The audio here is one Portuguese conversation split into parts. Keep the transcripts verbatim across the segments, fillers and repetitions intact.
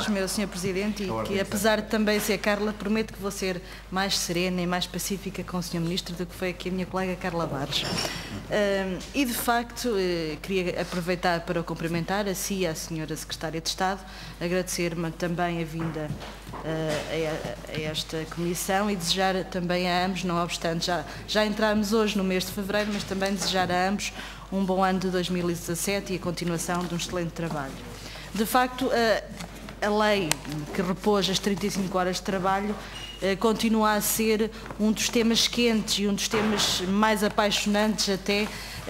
meu senhor Presidente, e que apesar de também ser Carla, prometo que vou ser mais serena e mais pacífica com o senhor Ministro do que foi aqui a minha colega Carla Barros. Uh, e de facto, uh, queria aproveitar para o cumprimentar a si e à senhora Secretária de Estado, agradecer-me também a vinda uh, a, a esta comissão e desejar também a ambos, não obstante, já, já entramos hoje no mês de fevereiro, mas também desejar a ambos um bom ano de dois mil e dezassete e a continuação de um excelente trabalho. De facto, a, a lei que repôs as trinta e cinco horas de trabalho eh, continua a ser um dos temas quentes e um dos temas mais apaixonantes até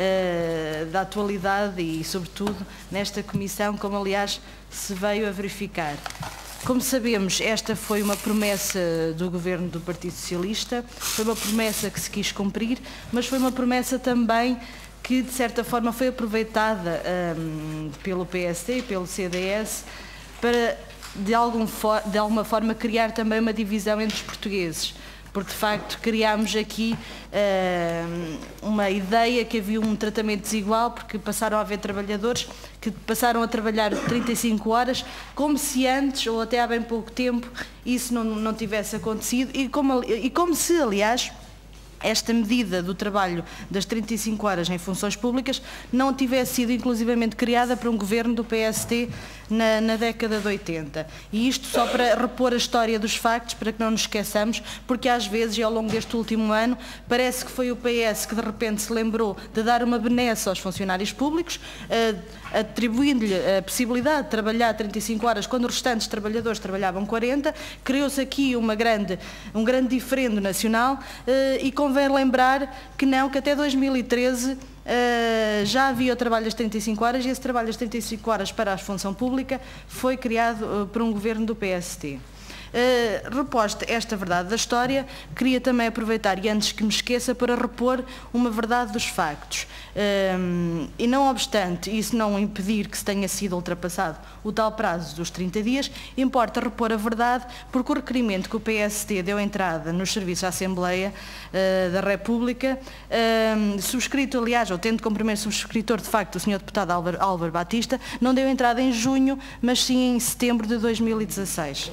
eh, da atualidade e, sobretudo, nesta comissão, como aliás se veio a verificar. Como sabemos, esta foi uma promessa do Governo do Partido Socialista, foi uma promessa que se quis cumprir, mas foi uma promessa também que, de certa forma, foi aproveitada um, pelo P S D e pelo C D S para, de, algum de alguma forma, criar também uma divisão entre os portugueses. Porque, de facto, criámos aqui uh, uma ideia que havia um tratamento desigual, porque passaram a haver trabalhadores que passaram a trabalhar trinta e cinco horas, como se antes, ou até há bem pouco tempo, isso não, não tivesse acontecido, e como, e como se, aliás, esta medida do trabalho das trinta e cinco horas em funções públicas não tivesse sido inclusivamente criada por um governo do P S D na, na década de oitenta. E isto só para repor a história dos factos, para que não nos esqueçamos, porque às vezes, e ao longo deste último ano, parece que foi o P S que de repente se lembrou de dar uma benesse aos funcionários públicos, uh, atribuindo-lhe a possibilidade de trabalhar trinta e cinco horas quando os restantes trabalhadores trabalhavam quarenta, criou-se aqui uma grande, um grande diferendo nacional uh, e convém lembrar que não, que até dois mil e treze uh, já havia o trabalho das trinta e cinco horas e esse trabalho das trinta e cinco horas para a função pública foi criado uh, por um governo do P S D. Uh, reposta esta verdade da história, queria também aproveitar, e antes que me esqueça, para repor uma verdade dos factos. Uh, e não obstante isso não impedir que se tenha sido ultrapassado o tal prazo dos trinta dias, importa repor a verdade, porque o requerimento que o P S D deu entrada nos serviços da Assembleia uh, da República, uh, subscrito, aliás, ou tendo como primeiro subscritor, de facto, o senhor deputado Álvaro, Álvaro Batista, não deu entrada em junho, mas sim em setembro de dois mil e dezasseis.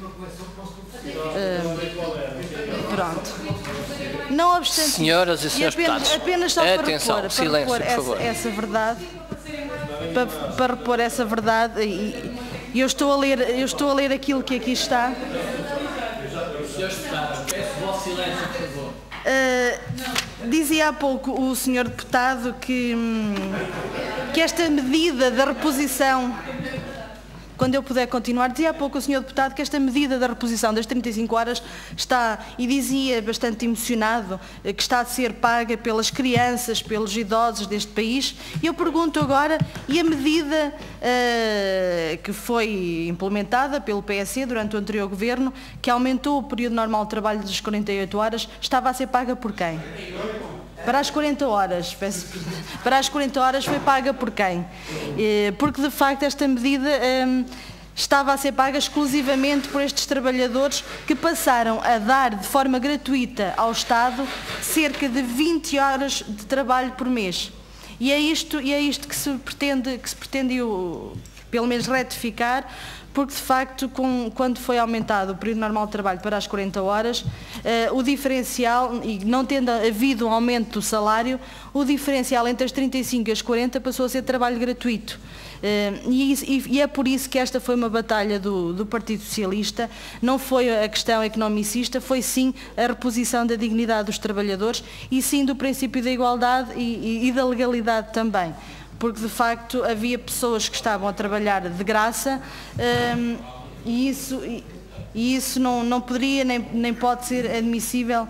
Uh, pronto. Não obstante, senhoras e senhores apenas, deputados, apenas só para atenção, repor, silêncio, para repor por favor. Essa, essa verdade, para, para repor essa verdade, e, e eu estou a ler, eu estou a ler aquilo que aqui está. Senhores deputados, peço o vosso silêncio, por favor. Uh, dizia há pouco o senhor deputado que, que esta medida da reposição, quando eu puder continuar, dizia há pouco o senhor deputado que esta medida da reposição das trinta e cinco horas está, e dizia bastante emocionado, que está a ser paga pelas crianças, pelos idosos deste país. E eu pergunto agora, e a medida uh, que foi implementada pelo P S D durante o anterior governo, que aumentou o período normal de trabalho das quarenta e oito horas, estava a ser paga por quem? Para as quarenta horas, peço, para as quarenta horas foi paga por quem? Porque, de facto, esta medida hum, estava a ser paga exclusivamente por estes trabalhadores que passaram a dar de forma gratuita ao Estado cerca de vinte horas de trabalho por mês. E é isto, e é isto que se pretende, que se pretende pelo menos retificar, porque de facto, com, quando foi aumentado o período normal de trabalho para as quarenta horas, uh, o diferencial, e não tendo havido um aumento do salário, o diferencial entre as trinta e cinco e as quarenta passou a ser trabalho gratuito. Uh, e, e, e é por isso que esta foi uma batalha do, do Partido Socialista, não foi a questão economicista, foi sim a reposição da dignidade dos trabalhadores e sim do princípio da igualdade e, e, e da legalidade também. Porque, de facto, havia pessoas que estavam a trabalhar de graça um, e isso, e, e isso não, não poderia nem, nem pode ser admissível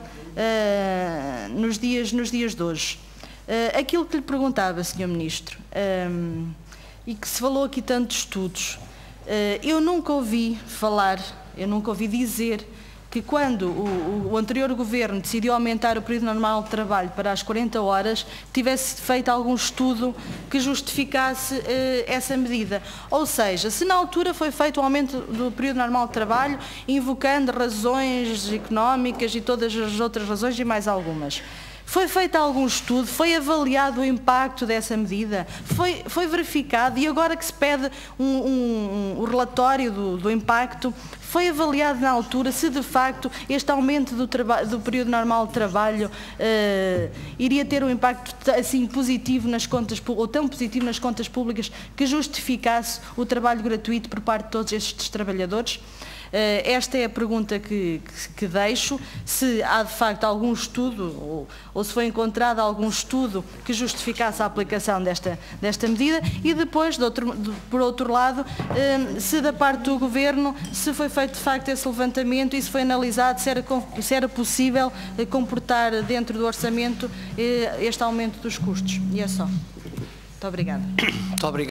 uh, nos, dias, nos dias de hoje. Uh, aquilo que lhe perguntava, senhor Ministro, um, e que se falou aqui tanto de estudos, uh, eu nunca ouvi falar, eu nunca ouvi dizer que quando o, o anterior governo decidiu aumentar o período normal de trabalho para as quarenta horas, tivesse feito algum estudo que justificasse eh, essa medida. Ou seja, se na altura foi feito o aumento do período normal de trabalho, invocando razões económicas e todas as outras razões e mais algumas, Foi feito algum estudo? Foi avaliado o impacto dessa medida? Foi, foi verificado? E agora que se pede um, um, um relatório do, do impacto, foi avaliado na altura se de facto este aumento do, do período normal de trabalho uh, iria ter um impacto assim positivo nas contas, ou tão positivo nas contas públicas que justificasse o trabalho gratuito por parte de todos estes trabalhadores? Uh, esta é a pergunta que, que, que deixo, se há de facto algum estudo, ou, ou se foi encontrado algum estudo que justificasse a aplicação desta, desta medida, e depois, de outro, de, por outro lado, uh, se da parte do Governo, se foi feito de facto esse levantamento e se foi analisado se era, se era possível uh, comportar dentro do orçamento uh, este aumento dos custos. E é só. Muito obrigada. Muito obrigado.